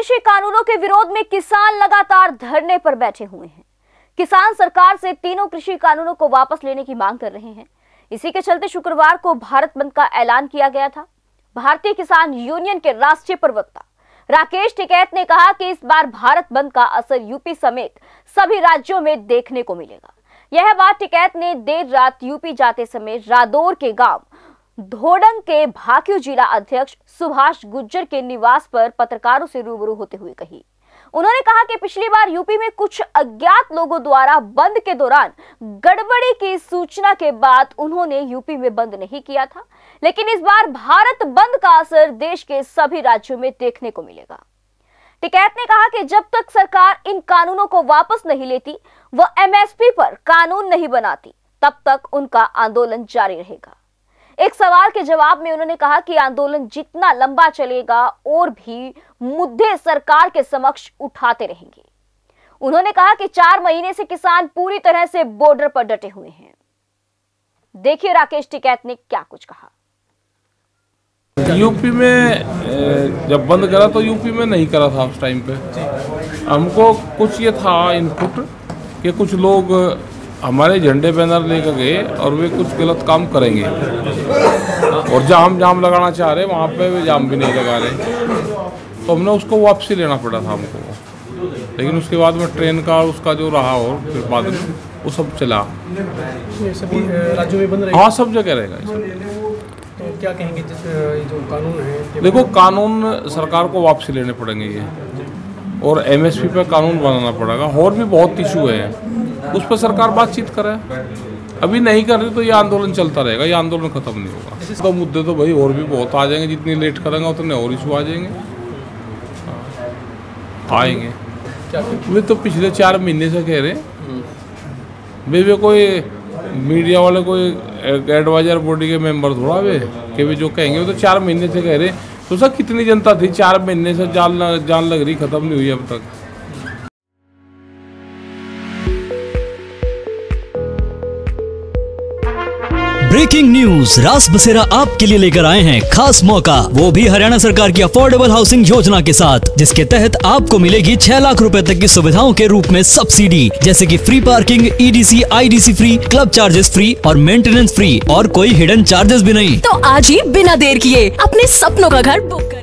कृषि कानूनों के विरोध में किसान लगातार धरने पर बैठे हुए हैं। किसान सरकार से तीनों कृषि कानूनों को वापस लेने की मांग कर रहे हैं। इसी के चलते शुक्रवार को भारत बंद का ऐलान किया गया था। भारतीय किसान यूनियन के राष्ट्रीय प्रवक्ता राकेश टिकैत ने कहा कि इस बार भारत बंद का असर यूपी समेत सभी राज्यों में देखने को मिलेगा। यह बात टिकैत ने देर रात यूपी जाते समय रादौर के गांव धोडंग के भाकियू जिला अध्यक्ष सुभाष गुज्जर के निवास पर पत्रकारों से रूबरू होते हुए कही। उन्होंने कहा कि पिछली बार यूपी में कुछ अज्ञात लोगों द्वारा बंद के दौरान गड़बड़ी की सूचना के बाद उन्होंने यूपी में बंद नहीं किया था, लेकिन इस बार भारत बंद का असर देश के सभी राज्यों में देखने को मिलेगा। टिकैत ने कहा कि जब तक सरकार इन कानूनों को वापस नहीं लेती, वह एमएसपी पर कानून नहीं बनाती, तब तक उनका आंदोलन जारी रहेगा। एक सवाल के जवाब में उन्होंने कहा कि आंदोलन जितना लंबा चलेगा और भी मुद्दे सरकार के समक्ष उठाते रहेंगे। उन्होंने कहा कि 4 महीने से किसान पूरी तरह से बॉर्डर पर डटे हुए हैं। देखिए राकेश टिकैत ने क्या कुछ कहा। यूपी में जब बंद करा तो यूपी में नहीं करा था उस टाइम पे। हमको कुछ ये था इनपुट कि कुछ लोग हमारे झंडे बैनर लेकर गए और वे कुछ गलत काम करेंगे और जहाँ हम जाम लगाना चाह रहे वहाँ पे वे जाम भी नहीं लगा रहे, तो हमने उसको वापसी लेना पड़ा था हमको। लेकिन उसके बाद में ट्रेन का उसका जो रहा और फिर बाद में वो सब चला। सभी राज्यों में बंद रहेगा? हाँ, सब जगह रहेगा। तो क्या कहेंगे जो कानून है? देखो, कानून सरकार को वापसी लेने पड़ेंगे ये, और एमएसपी पे कानून बनाना पड़ेगा। और भी बहुत इशू है, उस पर सरकार बातचीत करे। अभी नहीं कर रही तो ये आंदोलन चलता रहेगा, ये आंदोलन खत्म नहीं होगा। तो मुद्दे तो भाई और भी बहुत आ जाएंगे, जितनी लेट करेंगे उतने और इशू आ जाएंगे। आएंगे वे तो पिछले 4 महीने से कह रहे वे कोई मीडिया वाले कोई एडवाइजर बॉडी के मेंबर थोड़ा वे कि वे जो कहेंगे वो तो 4 महीने से कह रहे। तो सर कितनी जनता थी 4 महीने से जान लग रही, खत्म नहीं हुई अब तक। ब्रेकिंग न्यूज रास बसेरा आपके लिए लेकर आए हैं खास मौका, वो भी हरियाणा सरकार की अफोर्डेबल हाउसिंग योजना के साथ, जिसके तहत आपको मिलेगी 6 लाख रुपए तक की सुविधाओं के रूप में सब्सिडी, जैसे कि free parking, EDC IDC free, club charges free और मेंटेनेंस फ्री, और कोई हिडन चार्जेस भी नहीं। तो आज ही बिना देर किए अपने सपनों का घर बुक करें।